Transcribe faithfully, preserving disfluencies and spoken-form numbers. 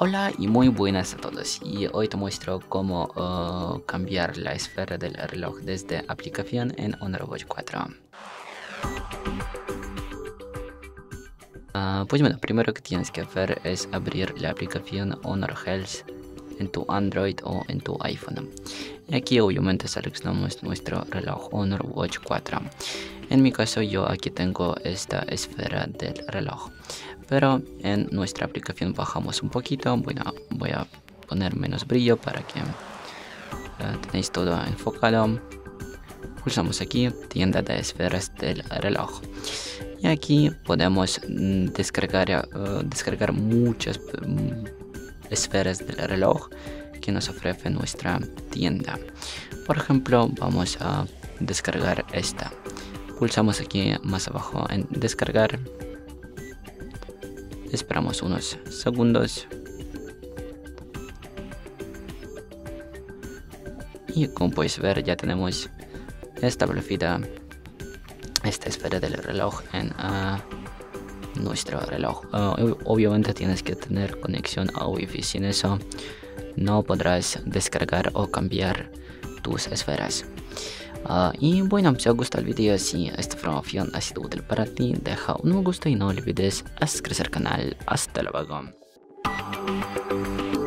Hola y muy buenas a todos, y hoy te muestro cómo uh, cambiar la esfera del reloj desde aplicación en Honor Watch cuatro. Uh, pues bueno, primero que tienes que hacer es abrir la aplicación Honor Health en tu Android o en tu iPhone. Y aquí obviamente seleccionamos nuestro reloj Honor Watch cuatro. En mi caso yo aquí tengo esta esfera del reloj, pero en nuestra aplicación bajamos un poquito. Voy a, voy a poner menos brillo para que uh, tenéis todo enfocado. Pulsamos aquí tienda de esferas del reloj y aquí podemos mm, descargar, uh, descargar muchas um, esferas del reloj que nos ofrece nuestra tienda. Por ejemplo, vamos a descargar esta. Pulsamos aquí más abajo en descargar. Esperamos unos segundos. Y como puedes ver, ya tenemos establecida esta esfera del reloj en uh, nuestro reloj. Uh, obviamente tienes que tener conexión a Wi-Fi. Sin eso no podrás descargar o cambiar tus esferas. Uh, y bueno, si os gusta el vídeo, si esta información ha sido útil para ti, deja un me gusta y no olvides hacer crecer el canal. Hasta luego.